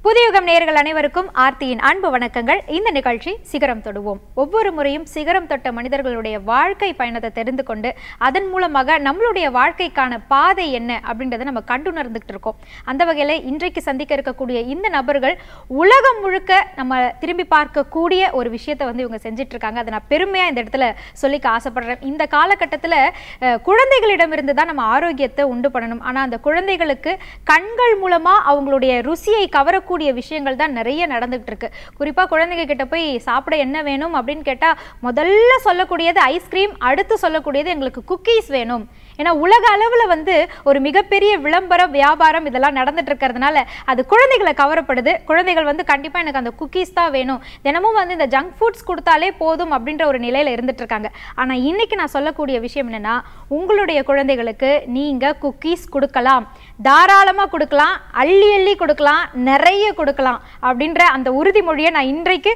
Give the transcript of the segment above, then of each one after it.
புதியுகம் நேயர்கள் அனைவருக்கும் ஆர்த்தியின் அன்பு வணக்கங்கள். இந்த நிகழ்ச்சி சிகரம் தொடுவோம். ஒவ்வொரு முறையும் சிகரம் தொட்ட மனிதர்களுடைய வாழ்க்கை பயணத்தை தெரிந்து கொண்டு அதன் மூலமாக நம்மளுடைய வாழ்க்கைக்கான பாதை என்ன அப்படின்றத நம்ம கண்டுணர்ந்துகிட்டு இருக்கோம். அந்த வகையில் இன்றைக்கு சந்திக்க இருக்கக்கூடிய இந்த நபர்கள் உலகம் முழுக்க நம்ம திரும்பி பார்க்கக்கூடிய ஒரு விஷயத்தை இவங்க செஞ்சுட்டு இருக்காங்க. அதை நான் பெருமையா இந்த இடத்துல சொல்லிக்க ஆசைப்படுறேன். இந்த காலகட்டத்தில் குழந்தைகளிடமிருந்து தான் நம்ம ஆரோக்கியத்தை உண்டு பண்ணணும். ஆனால் அந்த குழந்தைகளுக்கு கண்கள் மூலமா அவங்களுடைய ருசியை கவரக்கூடிய விஷயங்கள் தான் நிறைய நடந்துகிட்டு இருக்கு. குறிப்பா குழந்தைங்க கிட்ட போய் சாப்பிட என்ன வேணும் அப்படின்னு கேட்டா முதல்ல சொல்லக்கூடியது ஐஸ்கிரீம், அடுத்து சொல்லக்கூடியது எங்களுக்கு குக்கீஸ் வேணும். ஏன்னா உலக அளவுல ஒரு மிகப்பெரிய விளம்பரம் வியாபாரம் இதெல்லாம் நடந்துட்டு இருக்கிறதுனால அது குழந்தைகளை கவரப்படுது. குழந்தைகள் கண்டிப்பா எனக்கு அந்த குக்கீஸ் தான் வேணும், தினமும் இந்த ஜங்க் ஃபுட்ஸ் கொடுத்தாலே போதும் அப்படின்ற ஒரு நிலையில இருந்துட்டு இருக்காங்க. ஆனா இன்னைக்கு நான் சொல்லக்கூடிய விஷயம் என்னன்னா, உங்களுடைய குழந்தைகளுக்கு நீங்க குக்கீஸ் கொடுக்கலாம், தாராளமா கொடுக்கலாம், அள்ளி அள்ளி கொடுக்கலாம், நிறைய கொடுக்கலாம் அப்படின்ற அந்த உறுதிமொழியை நான் இன்றைக்கு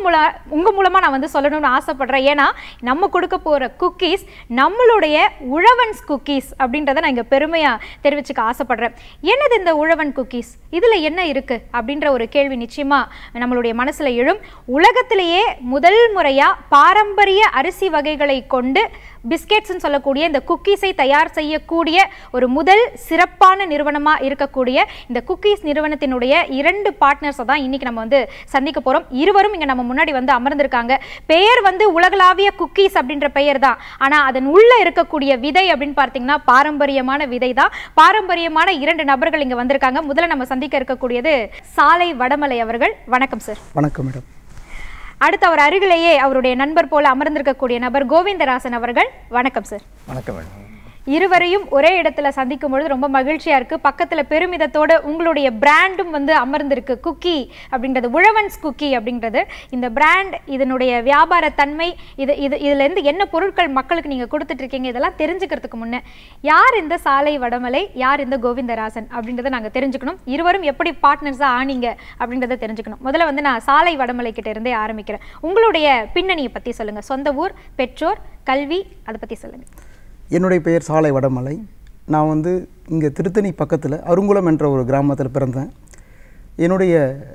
உங்க மூலமா நான் சொல்லணும்னு ஆசைப்படுறேன். ஏன்னா நம்ம கொடுக்க போற குக்கீஸ் நம்மளுடைய உழவன் குக்கீஸ் அப்படின்றத நான் இங்க பெருமையா தெரிவிச்சுக்க ஆசைப்படுறேன். என்னது இந்த உழவன் குக்கீஸ், இதுல என்ன இருக்கு அப்படின்ற ஒரு கேள்வி நிச்சயமா நம்மளுடைய மனசுல எழும். உலகத்திலேயே முதல் முறையா பாரம்பரிய அரிசி வகைகளை கொண்டு பிஸ்கெட்ஸ் சொல்லக்கூடிய இந்த குக்கீஸை தயார் செய்யக்கூடிய ஒரு முதல் சிறப்பான நிறுவனமா இருக்கக்கூடிய இந்த குக்கீஸ் நிறுவனத்தினுடைய 2 பார்ட்னர்ஸை தான் இன்னைக்கு நம்ம சந்திக்க போறோம். இருவரும் இங்க நம்ம முன்னாடி அமர்ந்திருக்காங்க. பெயர் உலகளாவிய குக்கீஸ் அப்படின்ற பெயர் தான். ஆனா அதன் உள்ள இருக்கக்கூடிய விதை அப்படின்னு பார்த்தீங்கன்னா பாரம்பரியமான விதை தான். பாரம்பரியமான 2 நபர்கள் இங்க வந்திருக்காங்க. முதல்ல நம்ம சந்திக்க இருக்கக்கூடியது சாலை வடமலை அவர்கள். வணக்கம் சார். வணக்கம் மேடம். அடுத்து அவர் அருகிலேயே அவருடைய நண்பர் போல அமர்ந்திருக்கக்கூடிய நபர் கோவிந்தராசன் அவர்கள். வணக்கம் சார். வணக்கம் மேடம். இருவரையும் ஒரே இடத்துல சந்திக்கும் பொழுது ரொம்ப மகிழ்ச்சியா இருக்கு. பக்கத்துல பெருமிதத்தோட உங்களுடைய பிராண்டும் அமர்ந்திருக்கு. குக்கி அப்படின்றது, உழவன்ஸ் குக்கி அப்படின்றது இந்த பிராண்ட், இதனுடைய வியாபார தன்மை, இதுல இருந்து என்ன பொருட்கள் மக்களுக்கு நீங்க கொடுத்துட்டு இருக்கீங்க, இதெல்லாம் தெரிஞ்சுக்கிறதுக்கு முன்ன யார் இந்த சாலை வடமலை, யார் இந்த கோவிந்தராசன் அப்படின்றத நாங்க தெரிஞ்சுக்கணும். இருவரும் எப்படி பார்ட்னர்ஸா ஆனீங்க அப்படின்றத தெரிஞ்சுக்கணும். முதல்ல நான் சாலை வடமலை கிட்ட இருந்தே ஆரம்பிக்கிறேன். உங்களுடைய பின்னணியை பத்தி சொல்லுங்க. சொந்த ஊர், பெற்றோர், கல்வி, அதை பத்தி சொல்லுங்க. என்னுடைய பெயர் சாலை வடமலை. நான் இங்கே திருத்தணி பக்கத்தில் அருங்குளம் என்ற ஒரு கிராமத்தில் பிறந்தேன். என்னுடைய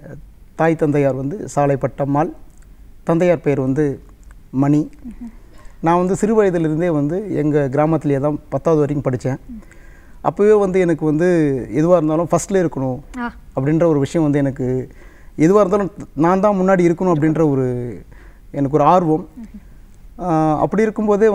தாய் தந்தையார் சாலை பட்டம்மாள், தந்தையார் பேர் மணி. நான் சிறு வயதிலிருந்தே எங்கள் கிராமத்திலே தான் 10வது வரைக்கும் படித்தேன். அப்போவே எனக்கு எதுவாக இருந்தாலும் ஃபஸ்ட்டில் இருக்கணும் அப்படின்ற ஒரு விஷயம் எனக்கு எதுவாக இருந்தாலும் நான் தான் முன்னாடி இருக்கணும் அப்படின்ற எனக்கு ஒரு ஆர்வம். அப்படி இருக்கும்போதே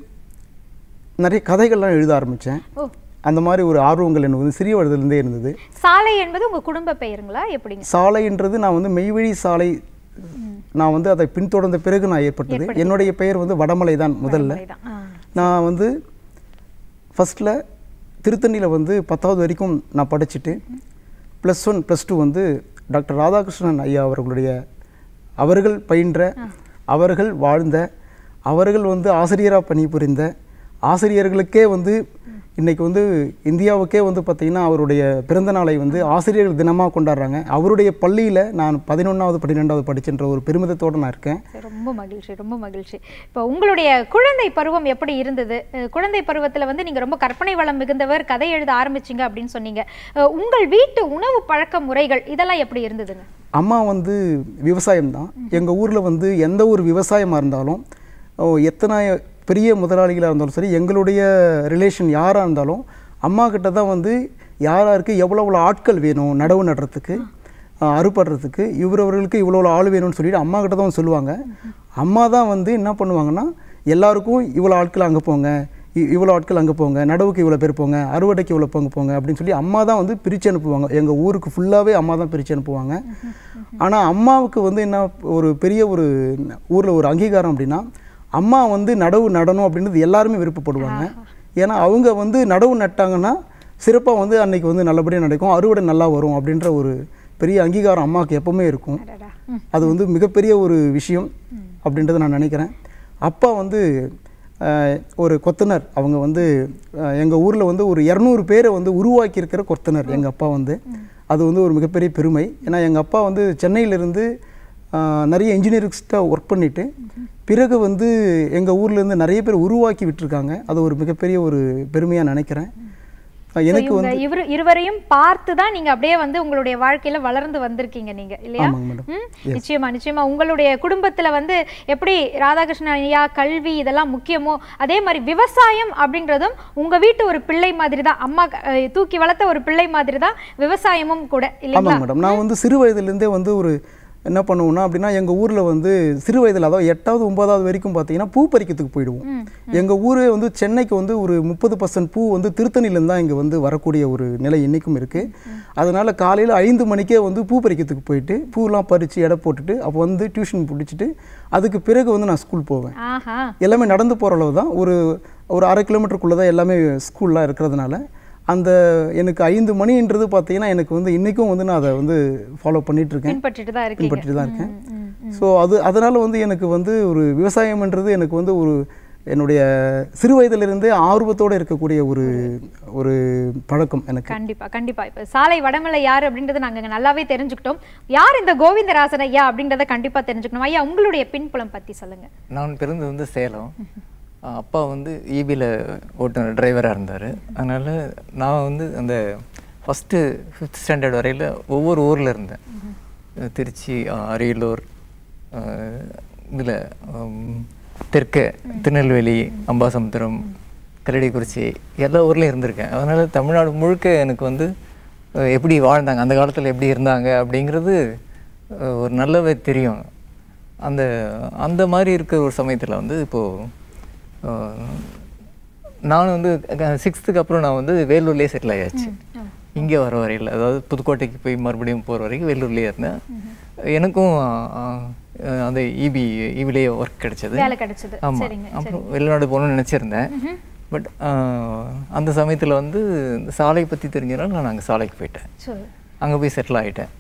நிறைய கதைகள்லாம் எழுத ஆரம்பித்தேன். அந்த மாதிரி ஒரு ஆர்வங்கள் எனக்கு சிறிய வயதிலிருந்தே இருந்தது. சாலை என்பது உங்கள் குடும்ப பெயருங்களா எப்படிங்க? சாலைன்றது நான் மெய்வழி சாலை, நான் அதை பின்தொடர்ந்த பிறகு நான் ஏற்பட்டது. என்னுடைய பெயர் வடமலை தான். முதல்ல நான் ஃபஸ்ட்டில் திருத்தணியில் 10வது வரைக்கும் நான் படிச்சுட்டு +1 +2 டாக்டர் ராதாகிருஷ்ணன் ஐயா அவர்கள் பயின்ற, அவர்கள் வாழ்ந்த, அவர்கள் ஆசிரியராக பணிபுரிந்த ஆசிரியர்களுக்கே இன்றைக்கி இந்தியாவுக்கே பார்த்திங்கன்னா அவருடைய பிறந்த நாளை ஆசிரியர்கள் தினமாக கொண்டாடுறாங்க. அவருடைய பள்ளியில் நான் 11வது 12வது படிச்சுன்ற ஒரு பெருமிதத்தோடு நான் இருக்கேன். ரொம்ப மகிழ்ச்சி, ரொம்ப மகிழ்ச்சி. இப்போ உங்களுடைய குழந்தை பருவம் எப்படி இருந்தது? குழந்தை பருவத்தில் நீங்கள் ரொம்ப கற்பனை வளம் மிகுந்தவர், கதை எழுத ஆரம்பிச்சிங்க அப்படின்னு சொன்னீங்க. உங்கள் வீட்டு உணவு பழக்க முறைகள் இதெல்லாம் எப்படி இருந்ததுங்க? அம்மா விவசாயம்தான். எங்கள் ஊரில் எந்த ஒரு விவசாயமாக இருந்தாலும், எத்தனை பெரிய முதலாளிகளாக இருந்தாலும் சரி, எங்களுடைய ரிலேஷன் யாராக இருந்தாலும் அம்மா கிட்ட தான் யாராருக்கு எவ்வளோ ஆட்கள் வேணும், நடவு நடுறதுக்கு, அறுப்படுறதுக்கு, இவரவர்களுக்கு இவ்வளோ ஆள் வேணும்னு சொல்லிட்டு அம்மா கிட்ட தான் சொல்லுவாங்க. அம்மா தான் என்ன பண்ணுவாங்கன்னா, எல்லாருக்கும் இவ்வளோ ஆட்கள் அங்கே போங்க, இவ்வளோ ஆட்கள் அங்கே போங்க, நடவுக்கு இவ்வளோ பேர் போங்க, அறுவடைக்கு இவ்வளோ போங்க அப்படின்னு சொல்லி அம்மா தான் பிரித்து அனுப்புவாங்க. எங்கள் ஊருக்கு ஃபுல்லாகவே அம்மா தான் பிரித்து அனுப்புவாங்க. ஆனால் அம்மாவுக்கு என்ன ஒரு பெரிய ஒரு ஊரில் ஒரு அங்கீகாரம் அப்படின்னா, அம்மா நடவு நடணும் அப்படின்றது எல்லாருமே விருப்பப்படுவாங்க. ஏன்னா அவங்க நடவு நட்டாங்கன்னா சிறப்பாக அன்னைக்கு நல்லபடியாக நடக்கும், அறுவடை நல்லா வரும் அப்படின்ற ஒரு பெரிய அங்கீகாரம் அம்மாவுக்கு எப்பவுமே இருக்கும். அது மிகப்பெரிய ஒரு விஷயம் அப்படின்றத நான் நினைக்கிறேன். அப்பா ஒரு கொத்தனர். அவங்க எங்கள் ஊரில் ஒரு 200 பேரை உருவாக்கி இருக்கிற கொத்தனர் எங்கள் அப்பா. அது ஒரு மிகப்பெரிய பெருமை. ஏன்னா எங்கள் அப்பா சென்னையிலிருந்து நிறைய இன்ஜினியரிங்ஸ்ட்டாக ஒர்க் பண்ணிவிட்டு பிறகு எங்கள் ஊர்லேருந்து நிறைய பேர் உருவாக்கி விட்டுருக்காங்க. அது ஒரு மிகப்பெரிய ஒரு பெருமையாக நினைக்கிறேன். எனக்கு வந்து இருவரையும் பார்த்து தான் நீங்க அப்படியே வந்து உங்களுடைய வாழ்க்கையில வளர்ந்து வந்திருக்கீங்க நீங்க இல்லையா? நிச்சயமா நிச்சயமா. உங்களுடைய குடும்பத்துல வந்து எப்படி ராதாகிருஷ்ணன் ஐயா கல்வி இதெல்லாம் முக்கியமோ அதே மாதிரி விவசாயம் அப்படின்றதும் உங்க வீட்டு ஒரு பிள்ளை மாதிரி தான், அம்மா தூக்கி வளர்த்த ஒரு பிள்ளை மாதிரி தான் விவசாயமும் கூட இல்லைங்களா? ஆமாங்க மேடம். நான் வந்து சிறு வயதிலிருந்தே வந்து ஒரு என்ன பண்ணுவோம்னா அப்படின்னா எங்கள் ஊரில் வந்து சிறு வயதில் அதாவது 8வது 9வது வரைக்கும் பார்த்தீங்கன்னா பூ பறிக்கிறதுக்கு போயிடுவோம். எங்கள் ஊரே வந்து சென்னைக்கு வந்து ஒரு 30% பூ வந்து திருத்தணிலேருந்து தான் இங்கே வந்து வரக்கூடிய ஒரு நிலை இன்றைக்கும் இருக்குது. அதனால் காலையில் 5 மணிக்கே வந்து பூ பறிக்கிறதுக்கு போயிட்டு பூலாம் பறித்து எடை போட்டுட்டு அப்போ வந்து டியூஷன் பிடிச்சிட்டு அதுக்கு பிறகு வந்து நான் ஸ்கூல் போவேன். எல்லாமே நடந்து போகிற அளவு தான், ஒரு 1/2 கிலோமீட்டருக்குள்ளே தான் எல்லாமே ஸ்கூல்லாம் இருக்கிறதுனால அந்த எனக்கு 5 மணின்றது பார்த்தீங்கன்னா எனக்கு வந்து இன்றைக்கும் வந்து நான் அதை வந்து ஃபாலோ பண்ணிகிட்ருக்கேன், பின்பற்றிட்டு தான் இருக்கேன். ஸோ அதனால் வந்து எனக்கு வந்து ஒரு விவசாயம்ன்றது எனக்கு வந்து ஒரு என்னுடைய சிறு வயதிலிருந்தே ஆர்வத்தோடு இருக்கக்கூடிய ஒரு பழக்கம் எனக்கு. கண்டிப்பாக இப்போ சாலை வடமலை யார் அப்படின்றத நாங்கள் நல்லாவே தெரிஞ்சுக்கிட்டோம். யார் இந்த கோவிந்தராசன் ஐயா அப்படின்றத கண்டிப்பாக தெரிஞ்சுக்கணும். ஐயா உங்களுடைய பின்புலம் பற்றி சொல்லுங்கள். நான் பிறந்து வந்து சேலம், அப்பா வந்து ஈபியில் ஓட்டுநர் டிரைவராக இருந்தார். அதனால் நான் வந்து அந்த ஃபஸ்ட்டு 5th ஸ்டாண்டர்ட் வரையில் ஒவ்வொரு ஊரில் இருந்தேன். திருச்சி, அரியலூர், இதில் தெற்கு திருநெல்வேலி, அம்பாசமுத்திரம், கல்லடிக்குறிச்சி எல்லா ஊர்லேயும் இருந்திருக்கேன். அதனால் தமிழ்நாடு முழுக்க எனக்கு வந்து எப்படி வாழ்ந்தாங்க, அந்த காலத்தில் எப்படி இருந்தாங்க அப்படிங்கிறது ஒரு நல்லாவே தெரியும். அந்த மாதிரி இருக்கிற ஒரு சமயத்தில் வந்து இப்போது நான் வந்து 6th அப்புறம் நான் வந்து வேலூர்லேயே செட்டில் ஆயாச்சு. இங்கே வர வரையில் அதாவது புதுக்கோட்டைக்கு போய் மறுபடியும் போகிற வரைக்கும் வேலூர்லேயே இருந்தேன். எனக்கும் அந்த ஈபிலேயே ஒர்க் கிடைச்சது. ஆமாம், அப்புறம் வெளிநாடு போகணும்னு நினச்சிருந்தேன். பட் அந்த சமயத்தில் வந்து சாலை பற்றி தெரிஞ்சதுனால நான் அங்கே சாலைக்கு போயிட்டேன், அங்கே போய் செட்டில் ஆகிட்டேன்.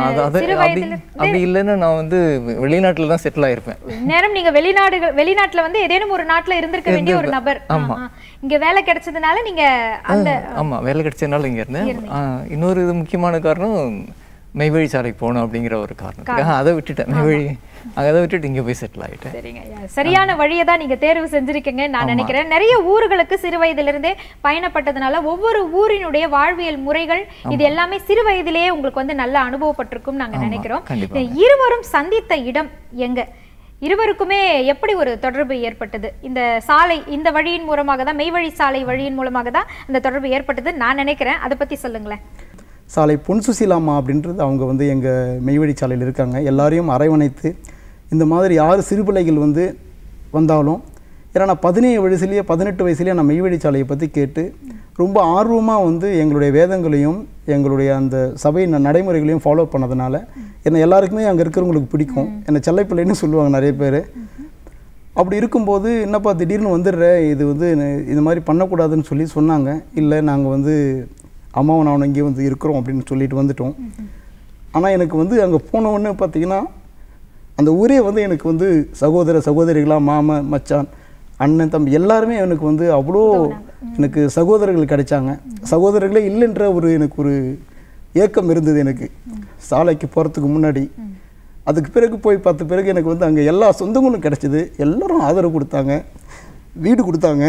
அப்படி இல்லைன்னா நான் வந்து வெளிநாட்டில் தான் செட்டில் ஆகிருப்பேன். நேரம் நீங்கள் வெளிநாட்டில் வந்து ஏதேனும் ஒரு நாட்டில் இருந்திருக்க வேண்டிய ஒரு நபர். ஆமாம், இங்கே வேலை கிடைச்சதுனால நீங்கள் ஆமாம் வேலை கிடைச்சதுனால இங்கே இருந்தேன். இன்னொரு இது முக்கியமான காரணம் மெய்வழி சாலைக்கு போகணும் அப்படிங்கிற ஒரு காரணம், அதை விட்டுட்டேன். அதை விட்டுட்டு இங்கே போய் செட்டில் ஆகிட்டேன். சரிங்க, சரியான வழியை தான் நீங்கள் தேர்வு செஞ்சுருக்கீங்க நான் நினைக்கிறேன். நிறைய ஊர்களுக்கு சிறு வயதிலிருந்தே பயணப்பட்டதுனால ஒவ்வொரு ஊரினுடைய வாழ்வியல் முறைகள் இது எல்லாமே சிறு வயதிலேயே உங்களுக்கு வந்து நல்ல அனுபவப்பட்டிருக்கும் நாங்கள் நினைக்கிறோம். இருவரும் சந்தித்த இடம் எங்க? இருவருக்குமே எப்படி ஒரு தொடர்பு ஏற்பட்டது? இந்த சாலை இந்த வழியின் மூலமாக தான், மெய்வழி சாலை வழியின் மூலமாக தான் இந்த தொடர்பு ஏற்பட்டது நான் நினைக்கிறேன். அதை பற்றி சொல்லுங்களேன். சாலை பொன் சுசீலாமா அப்படின்றது அவங்க வந்து எங்கள் மெய்வழி சாலையில் இருக்காங்க. எல்லாரையும் அரவணைத்து இந்த மாதிரி யார் சிறு பிள்ளைகள் வந்து வந்தாலும், ஏன்னா நான் 17 வயசுலேயே 18 வயசுலேயே நான் மெய்வழி சாலையை பற்றி கேட்டு ரொம்ப ஆர்வமாக வந்து எங்களுடைய வேதங்களையும் எங்களுடைய அந்த சபை நடைமுறைகளையும் ஃபாலோ பண்ணதுனால என்னை எல்லாருக்குமே அங்கே இருக்கிறவங்களுக்கு பிடிக்கும். என்னை செல்லைப்பிள்ளைன்னு சொல்லுவாங்க நிறைய பேர். அப்படி இருக்கும்போது என்னப்பா திடீர்னு வந்துடுற, இது வந்து இது மாதிரி பண்ணக்கூடாதுன்னு சொன்னாங்க. இல்லை நாங்கள் வந்து அம்மாவும் நான் இங்கே வந்து இருக்கிறோம் அப்படின்னு சொல்லிட்டு வந்துட்டோம். ஆனால் எனக்கு வந்து அங்கே போனவுடனே பார்த்தீங்கன்னா அந்த ஊரே வந்து எனக்கு வந்து சகோதரிகளாக மாமன் மச்சான் அண்ணன் தம்பி எல்லாருமே எனக்கு வந்து அவ்வளோ எனக்கு சகோதரர்கள் கிடைச்சாங்க. சகோதரர்களே இல்லைன்ற எனக்கு ஒரு ஏக்கம் இருந்தது எனக்கு சாலைக்கு போகிறதுக்கு முன்னாடி. அதுக்கு பிறகு போய் பார்த்த பிறகு எனக்கு வந்து அங்கே எல்லா சொந்தங்களும் கிடைச்சிது. எல்லோரும் ஆதரவு கொடுத்தாங்க, வீடு கொடுத்தாங்க.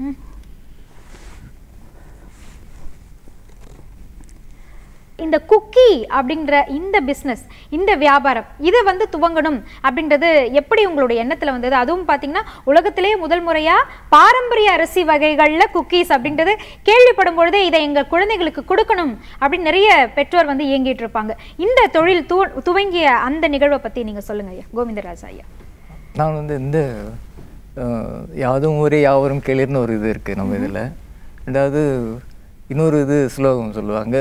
இந்த குக்கி அப்படிங்கிற இந்த பிஸ்னஸ், இந்த வியாபாரம் இது வந்து துவங்கணும் அப்படின்றது எப்படி உங்களுடைய எண்ணத்தில் வந்தது? அதுவும் பார்த்தீங்கன்னா உலகத்திலேயே முதல் முறையாக பாரம்பரிய அரிசி வகைகளில் குக்கீஸ் அப்படின்றது கேள்விப்படும் பொழுதே இதை எங்கள் குழந்தைகளுக்கு கொடுக்கணும் அப்படின்னு நிறைய பெற்றோர் வந்து இயங்கிட்டு இருப்பாங்க. இந்த தொழில் துவங்கிய அந்த நிகழ்வை பற்றி நீங்கள் சொல்லுங்க ஐயா, கோவிந்தராஜ் ஐயா. நான் வந்து இந்த யாதும் ஊரே யாவரும் கேளிர்னு ஒரு இது இருக்குது நம்ம இதில். ரெண்டாவது இன்னொரு இது ஸ்லோகம் சொல்லுவாங்க,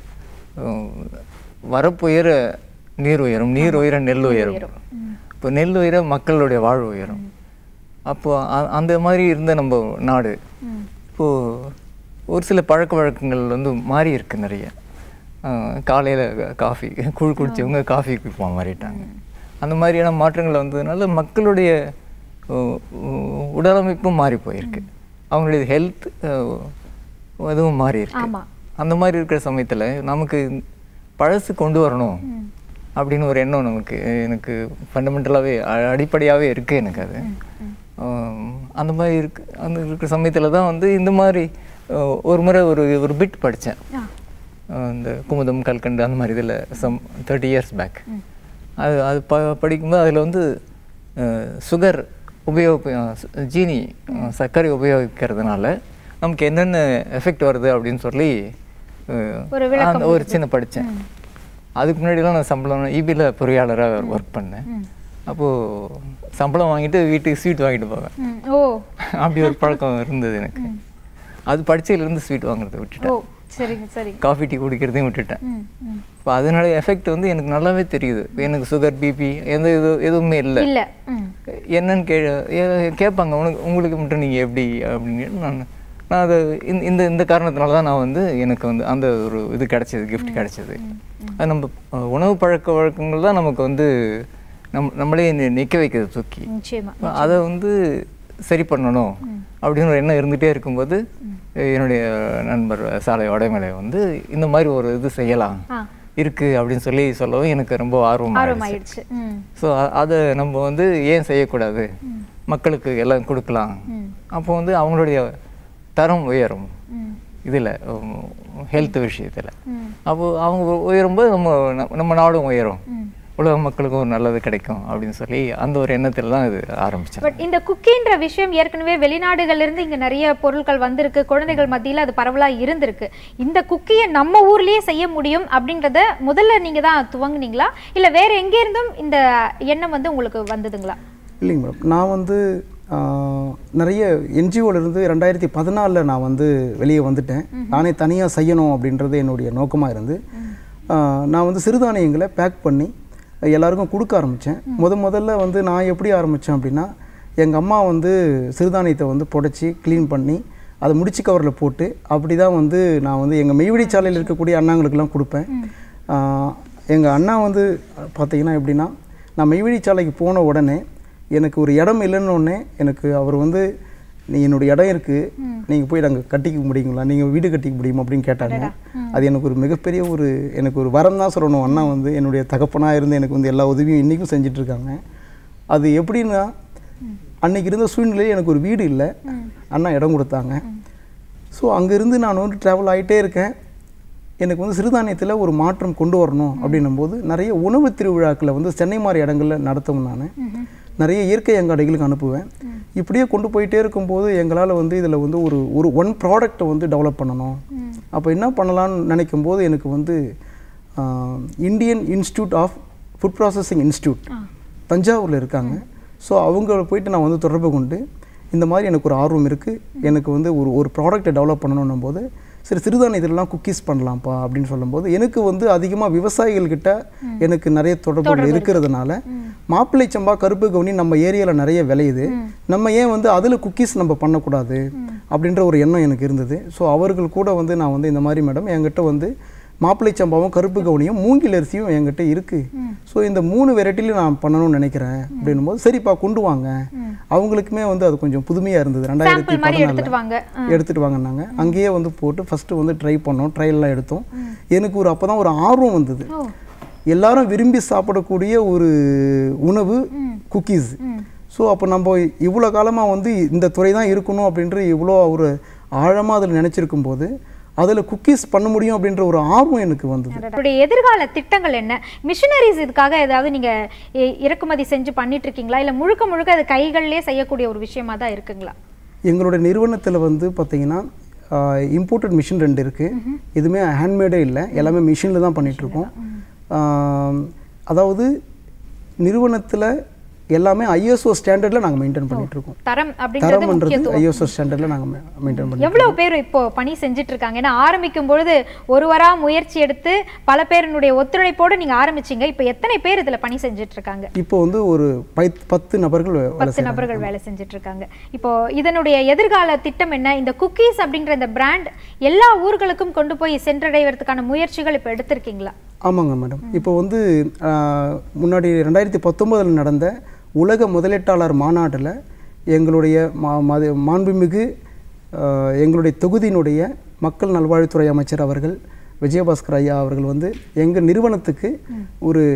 வரப்புயர நீர் உயரும், நீர் உயர நெல் உயரும். இப்போ நெல் உயர மக்களுடைய வாழ்வு உயரும். அப்போது அந்த மாதிரி இருந்த நம்ம நாடு இப்போது ஒரு சில பழக்க வழக்கங்கள் வந்து மாறி இருக்கு நிறைய. காலையில் காஃபி குடித்தவங்க காஃபி குடிப்பா மாறிட்டாங்க. அந்த மாதிரியான மாற்றங்கள் வந்ததுனால மக்களுடைய உடலமைப்பும் மாறி போயிருக்கு, அவங்களுடைய ஹெல்த் அதுவும் மாறி இருக்கு. அந்த மாதிரி இருக்கிற சமயத்தில் நமக்கு பழசு கொண்டு வரணும் அப்படின்னு ஒரு எண்ணம் எனக்கு ஃபண்டமெண்டலாகவே அடிப்படையாகவே இருக்குது எனக்கு. அது அந்த மாதிரி அந்த இருக்கிற சமயத்தில் தான் வந்து இந்த மாதிரி ஒரு முறை ஒரு பிட் படித்தேன், இந்த குமுதம் கல்கண்டு அந்த மாதிரி இதில் சம் 30 years பேக். அது படிக்கும்போது அதில் வந்து சுகர் ஜீனி சர்க்கரை உபயோகிக்கிறதுனால நமக்கு என்னென்ன எஃபெக்ட் வருது அப்படின்னு சொல்லி ஒரு சின்ன படித்தேன். அதுக்கு முன்னாடிலாம் நான் சம்பளம் இபியில் பொறியாளராக ஒர்க் பண்ணேன். அப்போது சம்பளம் வாங்கிட்டு வீட்டுக்கு ஸ்வீட் வாங்கிட்டு போவேன். அப்படி ஒரு பழக்கம் இருந்தது எனக்கு. அது படிச்சதுலேருந்து ஸ்வீட் வாங்குறதை விட்டுட்டேன், காஃபி டீ குடிக்கிறதையும் விட்டுட்டேன். இப்போ அதனால எஃபெக்ட் வந்து எனக்கு நல்லாவே தெரியுது. எனக்கு சுகர் பிபி எதுவுமே இல்லை. என்னன்னு கேட்பாங்க, உங்களுக்கு மட்டும் நீங்கள் எப்படி அப்படின்னு. நான் அதை இந்த காரணத்தினால தான் நான் வந்து எனக்கு வந்து அந்த ஒரு இது கிடச்சிது, கிஃப்ட் கிடச்சிது. அது நம்ம உணவு பழக்க வழக்கங்கள் தான் நமக்கு வந்து நம்மளே நிற்க வைக்கிறது தூக்கி. அதை வந்து சரி பண்ணணும் அப்படின்னு ஒரு எண்ணம் இருந்துகிட்டே இருக்கும்போது என்னுடைய நண்பர் சாலை வடமலை வந்து இந்த மாதிரி ஒரு இது செய்யலாம் இருக்கு அப்படின்னு சொல்லவும் எனக்கு ரொம்ப ஆர்வமாயிடுச்சு. ஸோ அதை நம்ம வந்து ஏன் செய்யக்கூடாது, மக்களுக்கு எல்லாம் கொடுக்கலாம். அப்போ வந்து அவங்களுடைய தரம் உயரும் இதில், ஹெல்த் விஷயத்தில். அப்போது அவங்க உயரும்போது நம்ம நாடும் உயரும், உலக மக்களுக்கும் ஒரு நல்லது கிடைக்கும் அப்படின்னு சொல்லி அந்த ஒரு எண்ணத்தில் தான் இது ஆரம்பிச்சேன். பட் இந்த குக்கின்ற விஷயம் ஏற்கனவே வெளிநாடுகள்லேருந்து இங்கே நிறைய பொருட்கள் வந்திருக்கு, குழந்தைகள் மத்தியில் அது பரவலாக இருந்திருக்கு. இந்த குக்கியை நம்ம ஊர்லேயே செய்ய முடியும் அப்படின்றத முதல்ல நீங்கள் தான் துவங்குனீங்களா, இல்லை வேறு எங்கேருந்தும் இந்த எண்ணம் வந்து உங்களுக்கு வந்ததுங்களா? இல்லைங்க மேடம், நான் வந்து நிறைய என்ஜிஓலேருந்து 2014 நான் வந்து வெளியே வந்துட்டேன். நானே தனியாக செய்யணும் அப்படின்றது என்னுடைய நோக்கமாக இருந்து நான் வந்து சிறுதானியங்களை பேக் பண்ணி எல்லாருக்கும் கொடுக்க ஆரம்பித்தேன். முதல்ல வந்து நான் எப்படி ஆரம்பித்தேன் அப்படின்னா, எங்கள் அம்மா வந்து சிறுதானியத்தை வந்து புடைச்சி க்ளீன் பண்ணி அதை முடிச்சு கவரில் போட்டு அப்படி தான் வந்து நான் வந்து எங்கள் மெய்வழி சாலையில் இருக்கக்கூடிய அண்ணாங்களுக்கெல்லாம் கொடுப்பேன். எங்கள் அண்ணா வந்து பார்த்திங்கன்னா எப்படின்னா, நான் மெய்வழி சாலைக்கு போன உடனே எனக்கு ஒரு இடம் இல்லைன்னொடனே எனக்கு அவர் வந்து என்னுடைய இடம் இருக்குது, நீங்கள் போய் நாங்கள் கட்டிக்க முடியுங்களா, நீங்கள் வீடு கட்டிக்க முடியுமா அப்படின்னு கேட்டாங்க. அது எனக்கு ஒரு மிகப்பெரிய எனக்கு ஒரு வரம் தான் சொல்லணும். அண்ணா வந்து என்னுடைய தகப்பனாக இருந்து எனக்கு வந்து எல்லா உதவியும் இன்றைக்கும் செஞ்சிட்ருக்காங்க. அது எப்படின்னா, அன்றைக்கி இருந்த சூழ்நிலையில் எனக்கு ஒரு வீடு இல்லை, அண்ணா இடம் கொடுத்தாங்க. ஸோ அங்கேருந்து நான் வந்து ட்ராவல் ஆகிட்டே இருக்கேன். எனக்கு வந்து சிறுதானியத்தில் ஒரு மாற்றம் கொண்டு வரணும் அப்படின்னும்போது நிறைய உணவு திருவிழாக்களை வந்து சென்னை மாதிரி இடங்களில் நடத்தவும் நான் நிறைய இயற்கை அங்காடிகளுக்கு அனுப்புவேன். இப்படியே கொண்டு போயிட்டே இருக்கும்போது எங்களால் வந்து இதில் வந்து ஒரு ஒன் ப்ராடக்டை வந்து டெவலப் பண்ணணும். அப்போ என்ன பண்ணலான்னு நினைக்கும் போது எனக்கு வந்து Indian institute of food processing institute தஞ்சாவூரில் இருக்காங்க. ஸோ அவங்க போயிட்டு நான் வந்து தொடர்பு கொண்டு இந்த மாதிரி எனக்கு ஒரு ஆர்வம் இருக்குது, எனக்கு வந்து ஒரு ப்ராடக்டை டெவலப் பண்ணணும் போது சரி சிறுதானியத்திலலாம் குக்கீஸ் பண்ணலாம்ப்பா அப்படின்னு சொல்லும்போது எனக்கு வந்து அதிகமாக விவசாயிகள்கிட்ட எனக்கு நிறைய தொடர்புகள் இருக்கிறதுனால மாப்பிள்ளை சம்பா கருப்பு கவுனி நம்ம ஏரியாவில் நிறைய விளையுது, நம்ம ஏன் வந்து அதில் குக்கீஸ் நம்ம பண்ணக்கூடாது அப்படின்ற ஒரு எண்ணம் எனக்கு இருந்தது. ஸோ அவர்கள் கூட வந்து நான் வந்து இந்த மாதிரி மேடம் என்கிட்ட வந்து மாப்பிள்ளை சம்பாவும் கருப்பு கவுனியும் மூங்கில் அரிசியும் என்கிட்ட இருக்குது, ஸோ இந்த 3 வெரைட்டிலையும் நான் பண்ணணும்னு நினைக்கிறேன் அப்படின்னும் போது சரிப்பா கொண்டு வாங்க. அவங்களுக்குமே வந்து அது கொஞ்சம் புதுமையாக இருந்தது. 2014 எடுத்துகிட்டு வாங்கினாங்க. அங்கேயே வந்து போட்டு ஃபஸ்ட்டு வந்து ட்ரை பண்ணோம், ட்ரையல்லாம் எடுத்தோம். எனக்கு அப்போ தான் ஒரு ஆர்வம் வந்தது. எல்லாரும் விரும்பி சாப்பிடக்கூடிய ஒரு உணவு குக்கீஸ். ஸோ அப்போ நம்ம இவ்வளோ காலமாக வந்து இந்த துறை தான் இருக்கணும் அப்படின்ற இவ்வளோ ஒரு ஆழமாக அதில் நினச்சிருக்கும் போது அதில் குக்கீஸ் பண்ண முடியும் அப்படின்ற ஒரு ஆர்வம் எனக்கு வந்தது. உங்களுடைய எதிர்கால திட்டங்கள் என்ன? மிஷினரிஸ் இதுக்காக ஏதாவது நீங்கள் இறக்குமதி செஞ்சு பண்ணிட்டு இருக்கீங்களா, இல்லை முழுக்க அது கைகளிலே செய்யக்கூடிய ஒரு விஷயமா தான் இருக்குங்களா? எங்களுடைய நிறுவனத்தில் வந்து பார்த்தீங்கன்னா இம்போர்ட்டட் மிஷின் 2 இருக்குது. எதுவுமே ஹேண்ட்மேடே இல்லை, எல்லாமே மிஷினில் தான் பண்ணிகிட்ருக்கோம். அதாவது நிறுவனத்தில் எல்லாமே ஐஎஸ்ஓ ஸ்டாண்டர்டில் நாங்கள் மெயின்டைன் பண்ணிகிட்ருக்கோம். தரம்ன்றது ஐஎஸ்ஓ ஸ்டாண்டர்டில் நாங்கள் மெயின்டைன் பண்ணி. எவ்வளோ பேர் இப்போ பணி செஞ்சிட்ருக்காங்க? ஏன்னா ஆரம்பிக்கும் பொழுது ஒருவராக முயற்சி எடுத்து பல பேருடைய ஒத்துழைப்போடு நீங்கள் ஆரம்பிச்சிங்க. இப்போ எத்தனை பேர் இதில் பணி செஞ்சிட்ருக்காங்க? இப்போ வந்து ஒரு 10 நபர்கள் வேலை செஞ்சிட்ருக்காங்க. இப்போ இதனுடைய எதிர்கால திட்டம் என்ன? இந்த குக்கீஸ் அப்படின்ற இந்த பிராண்ட் எல்லா ஊர்களுக்கும் கொண்டு போய் சென்றடைவதற்கான முயற்சிகள் இப்போ எடுத்திருக்கீங்களா? ஆமாங்க மேடம். இப்போ வந்து முன்னாடி 2019 நடந்த உலக முதலீட்டாளர் மாநாட்டில் எங்களுடைய மாண்புமிகு எங்களுடைய தொகுதியினுடைய மக்கள் நல்வாழ்வுத்துறை அமைச்சர் அவர்கள் விஜயபாஸ்கர் ஐயா அவர்கள் வந்து எங்கள் நிறுவனத்துக்கு ஒரு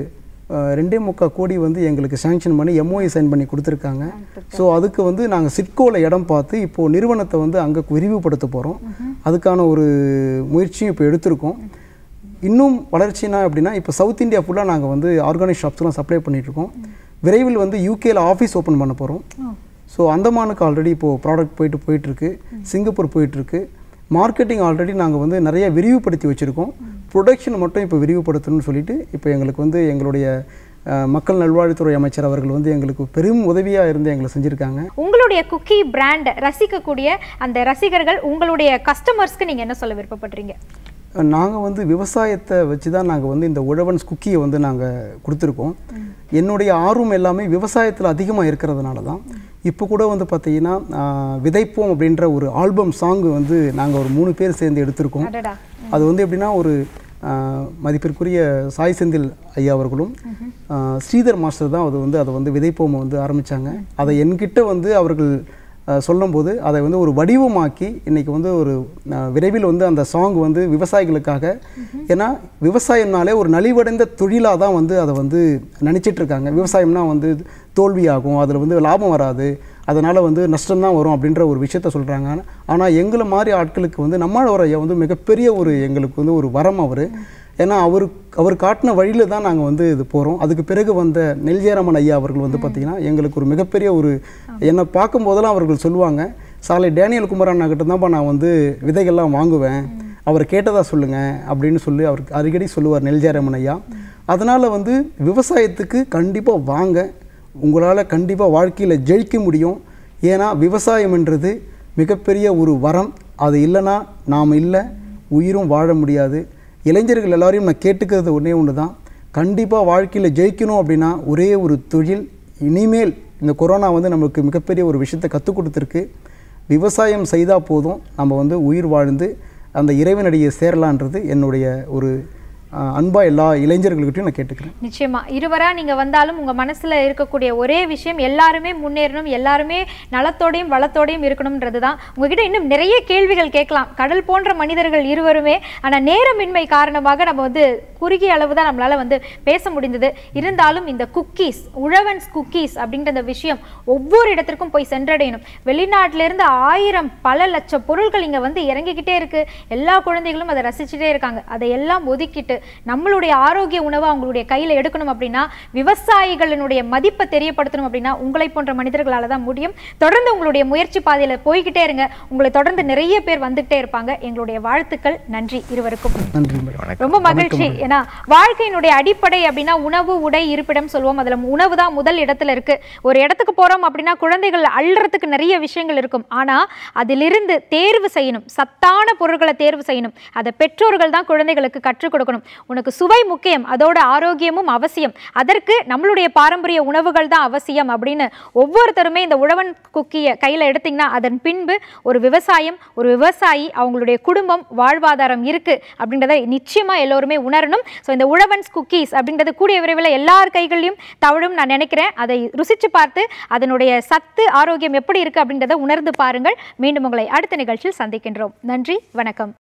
2.25 கோடி வந்து எங்களுக்கு சாங்ஷன் பண்ணி MOI சைன் பண்ணி கொடுத்துருக்காங்க. ஸோ அதுக்கு வந்து நாங்கள் சிட்கோவில் இடம் பார்த்து இப்போது நிறுவனத்தை வந்து அங்கே விரிவுபடுத்த போகிறோம். அதுக்கான ஒரு முயற்சியும் இப்போ எடுத்திருக்கோம். இன்னும் வளர்ச்சினா அப்படின்னா இப்போ சவுத் இந்தியா ஃபுல்லாக நாங்கள் வந்து ஆர்கானிக் ஷாப்ஸ்லாம் சப்ளை பண்ணிகிட்ருக்கோம். விரைவில் வந்து யூகேயில் ஆஃபீஸ் ஓப்பன் பண்ண போகிறோம். ஸோ அந்தமானுக்கு ஆல்ரெடி இப்போது ப்ராடக்ட் போயிட்டுருக்கு, சிங்கப்பூர் போயிட்டுருக்கு. மார்க்கெட்டிங் ஆல்ரெடி நாங்கள் வந்து நிறைய விரிவுபடுத்தி வச்சுருக்கோம். ப்ரொடக்ஷன் மட்டும் இப்போ விரிவுபடுத்தணும்னு சொல்லிட்டு இப்போ எங்களுக்கு வந்து எங்களுடைய மக்கள் நல்வாழ்வுத்துறை அமைச்சர் அவர்கள் வந்து எங்களுக்கு பெரும் உதவியாக இருந்து எங்களை செஞ்சுருக்காங்க. உங்களுடைய குக்கி பிராண்டை ரசிக்கக்கூடிய அந்த ரசிகர்கள், உங்களுடைய கஸ்டமர்ஸ்க்கு நீங்கள் என்ன சொல்ல விருப்பப்படுறீங்க? நாங்கள் வந்து விவசாயத்தை வச்சு தான் நாங்கள் வந்து இந்த உழவன்ஸ் குக்கியை வந்து நாங்கள் கொடுத்துருக்கோம். என்னுடைய ஆர்வம் எல்லாமே விவசாயத்தில் அதிகமாக இருக்கிறதுனால தான். இப்போ கூட வந்து பார்த்திங்கன்னா விதைப்போம் அப்படின்ற ஒரு ஆல்பம் சாங்கு வந்து நாங்கள் ஒரு 3 பேர் சேர்ந்து எடுத்திருக்கோம். அது வந்து எப்படின்னா ஒரு மதிப்பிற்குரிய சாய் செந்தில் ஐயா அவர்களும் ஸ்ரீதர் மாஸ்டர் தான் அதை வந்து விதைப்போம் வந்து ஆரம்பித்தாங்க. அதை என்கிட்ட வந்து அவர்கள் சொல்லும்போது அதை வந்து ஒரு வடிவமாக்கி இன்றைக்கி வந்து ஒரு விரைவில் வந்து அந்த சாங் வந்து விவசாயிகளுக்காக, ஏன்னா விவசாயம்னாலே ஒரு நலிவடைந்த தொழிலாக தான் வந்து அதை வந்து நினச்சிட்ருக்காங்க. விவசாயம்னா வந்து தோல்வியாகும், அதில் வந்து லாபம் வராது, அதனால் வந்து நஷ்டம்தான் வரும் அப்படின்ற ஒரு விஷயத்த சொல்கிறாங்க. ஆனால் எங்களை மாதிரி ஆட்களுக்கு வந்து நம்மளோட ஐயா வந்து மிகப்பெரிய ஒரு எங்களுக்கு வந்து ஒரு வரம் அவர். ஏன்னா அவர் காட்டின வழியில் தான் நாங்கள் வந்து இது போகிறோம். அதுக்கு பிறகு வந்த நெல்ஜேராமன் ஐயா அவர்கள் வந்து பார்த்திங்கன்னா எங்களுக்கு ஒரு மிகப்பெரிய ஒரு, என்னை பார்க்கும்போதெல்லாம் அவர்கள் சொல்லுவாங்க, சாலை டேனியல் குமரண்ணா கிட்ட தான்ப்பா நான் வந்து விதைகள்லாம் வாங்குவேன், அவர் கேட்டதாக சொல்லுங்கள் அப்படின்னு சொல்லி அவர் அடிக்கடி சொல்லுவார் நெல்ஜேராமன் ஐயா. அதனால் வந்து விவசாயத்துக்கு கண்டிப்பாக வாங்க, உங்களால் கண்டிப்பாக வாழ்க்கையில் ஜெயிக்க முடியும். ஏன்னா விவசாயம்ன்றது மிகப்பெரிய ஒரு வரம். அது இல்லைன்னா நாம் இல்லை, உயிரும் வாழ முடியாது. இளைஞர்கள் எல்லாரையும் நான் கேட்டுக்கிறது ஒன்று தான், கண்டிப்பாக வாழ்க்கையில் ஜெயிக்கணும் அப்படின்னா ஒரே ஒரு தொழில். இனிமேல் இந்த கொரோனா வந்து நமக்கு மிகப்பெரிய ஒரு விஷயத்தை கற்றுக் கொடுத்துருக்கு. விவசாயம் செய்தால் போதும், நம்ம வந்து உயிர் வாழ்ந்து அந்த இறைவனடியை சேரலான்றது என்னுடைய ஒரு அன்பா எல்லா இளைஞர்கள்கிட்டையும் நான் கேட்டுக்கிறேன். நிச்சயமா இருவராக நீங்கள் வந்தாலும் உங்கள் மனசில் இருக்கக்கூடிய ஒரே விஷயம் எல்லாருமே முன்னேறணும், எல்லாருமே நலத்தோடையும் வளத்தோடையும் இருக்கணும்ன்றது தான். உங்ககிட்ட இன்னும் நிறைய கேள்விகள் கேட்கலாம், கடல் போன்ற மனிதர்கள் இருவருமே. ஆனால் நேரமின்மை காரணமாக நம்ம வந்து குறுகிய அளவு தான் நம்மளால் வந்து பேச முடிந்தது. இருந்தாலும் இந்த குக்கீஸ், உழவன்ஸ் குக்கீஸ் அப்படின்ற அந்த விஷயம் ஒவ்வொரு இடத்திற்கும் போய் சென்றடையணும். வெளிநாட்டிலேருந்து 1000 பல லட்சம் பொருட்கள் இங்கே வந்து இறங்கிக்கிட்டே இருக்குது. எல்லா குழந்தைகளும் அதை ரசிச்சுட்டே இருக்காங்க. அதையெல்லாம் ஒதுக்கிட்டு நம்மளுடைய ஆரோக்கிய உணவை அவங்களுடைய கையில் எடுக்கணும் அப்படின்னா, விவசாயிகளினுடைய மதிப்பை தெரியப்படுத்தணும் அப்படின்னா உங்களை போன்ற மனிதர்களால் தான் முடியும். தொடர்ந்து உங்களுடைய முயற்சி பாதையில் போய்கிட்டே இருங்க. உங்களை தொடர்ந்து நிறைய பேர் வந்துகிட்டே இருப்பாங்க. எங்களுடைய வாழ்த்துக்கள். நன்றி இருவருக்கும். ரொம்ப மகிழ்ச்சி. ஏன்னா வாழ்க்கையினுடைய அடிப்படை அப்படின்னா உணவு, உடை, இருப்பிடம் சொல்லுவோம். அதில் உணவு தான் முதல் இடத்துல இருக்கு. ஒரு இடத்துக்கு போறோம் அப்படின்னா குழந்தைகள் அள்ளுறதுக்கு நிறைய விஷயங்கள் இருக்கும். ஆனால் அதிலிருந்து தேர்வு செய்யணும், சத்தான பொருட்களை தேர்வு செய்யணும். அதை பெற்றோர்கள் தான் குழந்தைகளுக்கு கற்றுக் கொடுக்கணும். உனக்கு சுவை முக்கியம், அதோட ஆரோக்கியமும் அவசியம், அதற்கு நம்மளுடைய பாரம்பரிய உணவுகள் தான் அவசியம் அப்படின்னு ஒவ்வொருத்தருமே இந்த உழவன் குக்கியை கையில் எடுத்தீங்கன்னா அதன் பின்பு ஒரு விவசாயம், ஒரு விவசாயி, அவங்களுடைய குடும்பம், வாழ்வாதாரம் இருக்கு அப்படின்றத நிச்சயமா எல்லோருமே உணரணும். ஸோ இந்த உழவன்ஸ் குக்கீஸ் அப்படின்றது கூடிய விரைவில் எல்லார் கைகளையும் தவழும் நான் நினைக்கிறேன். அதை ருசிச்சு பார்த்து அதனுடைய சத்து, ஆரோக்கியம் எப்படி இருக்கு அப்படின்றத உணர்ந்து பாருங்கள். மீண்டும் உங்களை அடுத்த நிகழ்ச்சியில் சந்திக்கின்றோம். நன்றி, வணக்கம்.